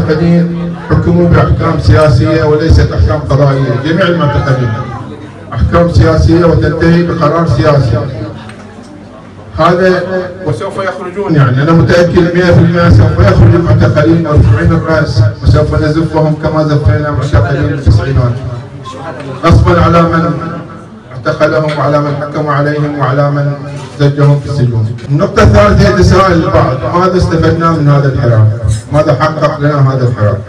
المعتقلين حكموا بأحكام سياسية وليست أحكام قضائية، جميع المعتقلين أحكام سياسية وتنتهي بقرار سياسي. هذا وسوف يخرجون، يعني أنا متأكد 100% سوف يخرج المعتقلين مرفوعين الرأس، وسوف نزفهم كما زفينا معتقلين التسعينات، غصبا على من اعتقلهم وعلى من حكموا عليهم وعلى من زجهم في السجون. النقطة الثالثة تساءل البعض: ماذا استفدنا من هذا الحراك؟ ماذا حقق لنا هذا الحراك؟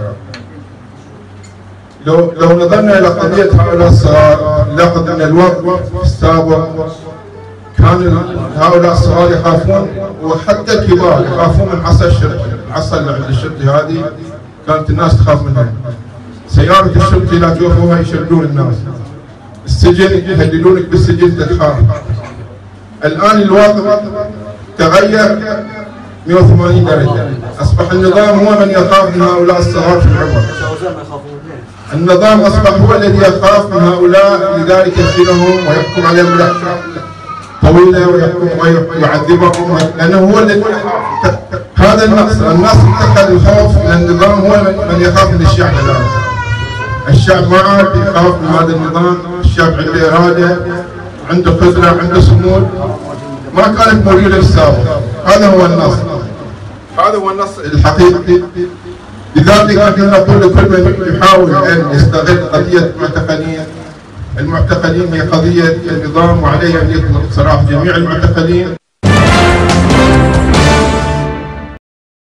لو نظرنا إلى قضية هؤلاء الصغار نلاحظ أن الوقت السابق كان هؤلاء الصغار يخافون، وحتى الكبار يخافون من عصا الشرطي. العصا اللي عند الشرطي هذه كانت الناس تخاف منها. سيارة الشرطي لا توقفوها يشردون الناس. السجن يهددونك بالسجن تخاف. الآن الوضع تغير 180 درجة، أصبح النظام هو من يخاف من هؤلاء الصغار في العمر. النظام أصبح هو الذي يخاف من هؤلاء، لذلك يسجنهم ويحكم عليهم بالأحكام طويلة ويعذبهم، لأنه هو الذي هذا النص انتقل الخوف إلى النظام، هو من يخاف من الشعب الآن. الشعب ما عاد يخاف من هذا النظام، الشعب عنده إرادة، عنده قدرة، عنده صمود ما كانت موجودة في السابق. هذا هو النص، هذا هو النص الحقيقي. لذلك نحن نقول لكل من يحاول أن يستغل قضية المعتقلين هي قضية النظام، وعليه أن يطلق سراح جميع المعتقلين